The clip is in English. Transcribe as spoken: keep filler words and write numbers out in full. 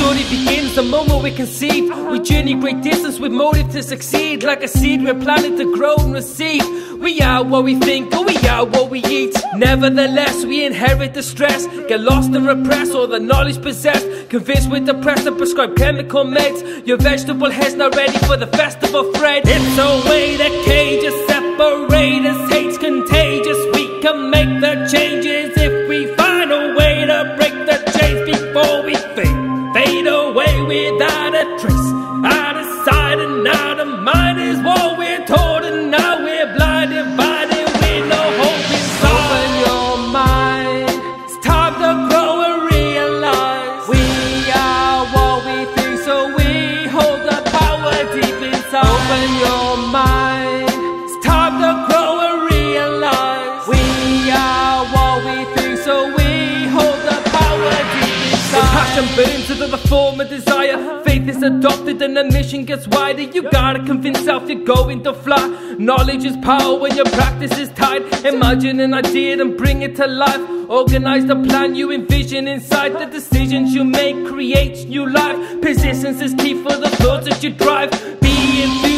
story begins the moment we conceive. We journey great distance with motive to succeed. Like a seed we're planted to grow and receive. We are what we think, or we are what we eat. Nevertheless, we inherit the stress, get lost and repress all the knowledge possessed. Convinced with the press to prescribe chemical meds. Your vegetable head's not ready for the festival fret. It's a way that cages separate us. Hate's contagious, we can make the changes if we find a way to break the chains before we fade. Fade away without a trace. Out of sight and out of mind is what we're told, and now we're blind, divided with no hope inside. Open your mind, it's time to grow and realize we are what we think, so we hold the power deep inside. Open your mind, it's time to grow and realize we are what we think, so we hold the power deep inside. Passion burns into the form of desire. Faith is adopted and the mission gets wider. You gotta convince self you're going to fly. Knowledge is power when your practice is tied. Imagine an idea and bring it to life. Organize the plan you envision inside. The decisions you make create new life. Persistence is key for the thoughts that you drive. Be enthused